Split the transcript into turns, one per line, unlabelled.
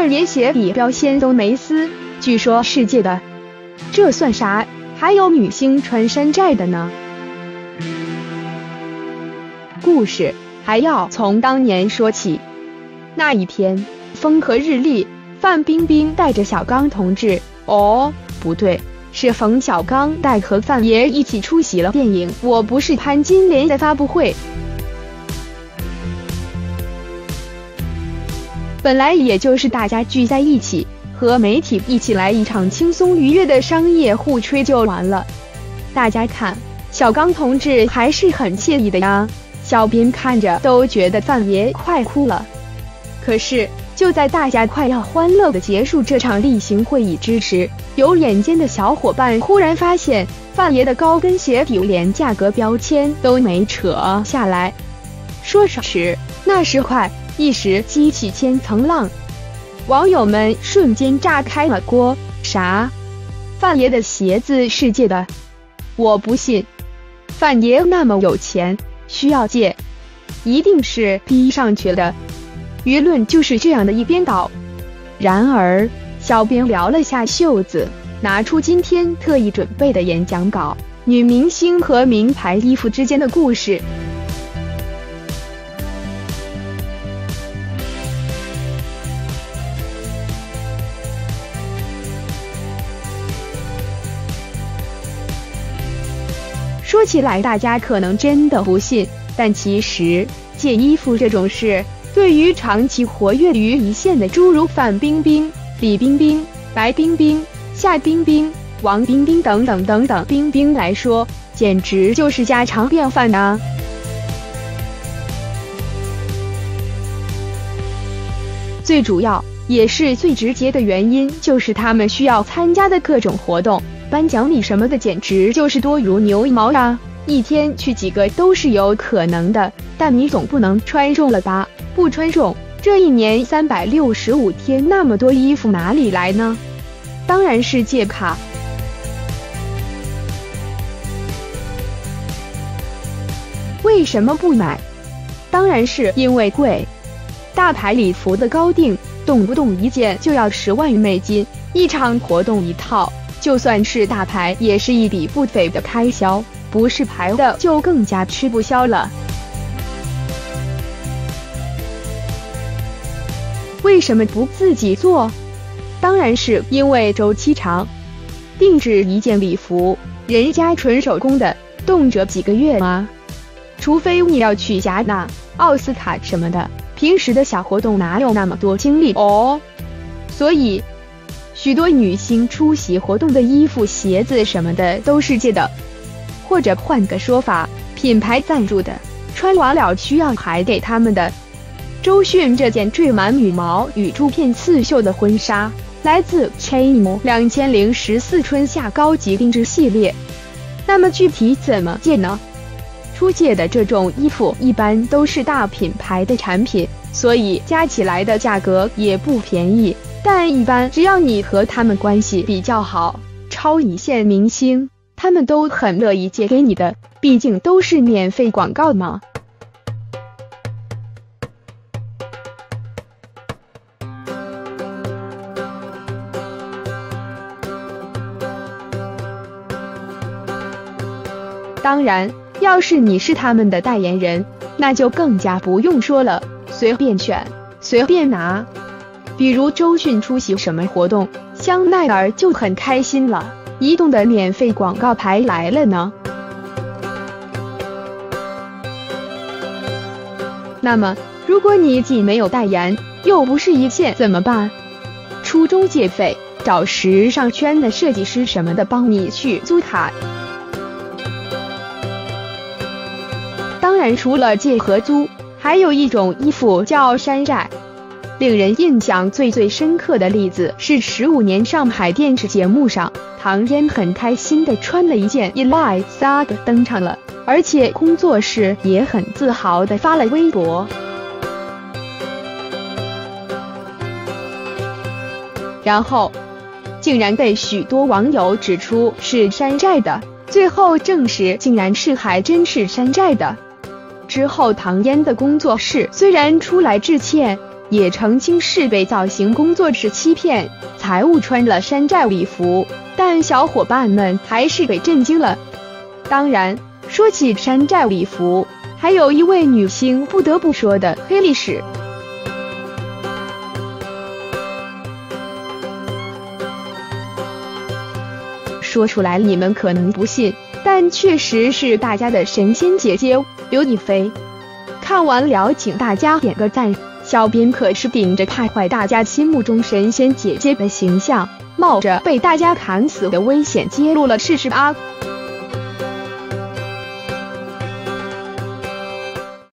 范爷鞋底标签都没撕，据说世界的，这算啥？还有女星穿山寨的呢。故事还要从当年说起。那一天风和日丽，范冰冰带着小刚同志，不对，是冯小刚带和范爷一起出席了电影《我不是潘金莲》的发布会。本来也就是大家聚在一起，和媒体一起来一场轻松愉悦的商业互吹就完了。大家看，小刚同志还是很惬意的呀，小编看着都觉得范爷快哭了。可是就在大家快要欢乐地结束这场例行会议之时，有眼尖的小伙伴忽然发现范爷的高跟鞋底连价格标签都没扯下来。说时那时快，一时激起千层浪，网友们瞬间炸开了锅。啥？范爷的鞋子是借的？我不信，范爷那么有钱，需要借，一定是逼上去的。舆论就是这样的一边倒。然而小编撩了下袖子，拿出今天特意准备的演讲稿，女明星和名牌衣服之间的故事。说起来大家可能真的不信，但其实借衣服这种事，对于长期活跃于一线的诸如范冰冰、李冰冰、白冰冰、夏冰冰、王冰冰等等冰冰来说，简直就是家常便饭啊。最主要也是最直接的原因，就是他们需要参加的各种活动，颁奖礼什么的简直就是多如牛毛啊，一天去几个都是有可能的。但你总不能穿中了吧？不穿中，这一年365天那么多衣服哪里来呢？当然是借卡。为什么不买？当然是因为贵。大牌礼服的高定，动不动一件就要10万美金，一场活动一套，就算是大牌也是一笔不菲的开销，不是牌的就更加吃不消了。为什么不自己做？当然是因为周期长。定制一件礼服，人家纯手工的，动辄几个月啊。除非你要去戛纳、奥斯卡什么的，平时的小活动哪有那么多精力哦？所以，许多女星出席活动的衣服、鞋子什么的都是借的，或者换个说法，品牌赞助的，穿完了需要还给他们的。周迅这件缀满羽毛与珠片刺绣的婚纱，来自 Chanel 2014春夏高级定制系列。那么具体怎么借呢？出借的这种衣服一般都是大品牌的产品，所以加起来的价格也不便宜。但一般只要你和他们关系比较好，超一线明星，他们都很乐意借给你的，毕竟都是免费广告嘛。当然，要是你是他们的代言人，那就更加不用说了，随便选，随便拿。比如周迅出席什么活动，香奈儿就很开心了，移动的免费广告牌来了呢。那么，如果你既没有代言，又不是一线怎么办？出中介费，找时尚圈的设计师什么的帮你去租卡。当然除了借和租，还有一种衣服叫山寨。令人印象最深刻的例子是15年上海电视节目上，唐嫣很开心地穿了一件 Eliza 登场了，而且工作室也很自豪地发了微博。然后竟然被许多网友指出是山寨的，最后证实竟然是还真是山寨的。之后唐嫣的工作室虽然出来致歉， 也澄清是被造型工作室欺骗，才误穿了山寨礼服，但小伙伴们还是被震惊了。当然，说起山寨礼服，还有一位女星不得不说的黑历史。说出来你们可能不信，但确实是大家的神仙姐姐刘亦菲。看完了请大家点个赞，小编可是顶着怕坏大家心目中神仙姐姐的形象，冒着被大家砍死的危险揭露了事实啊！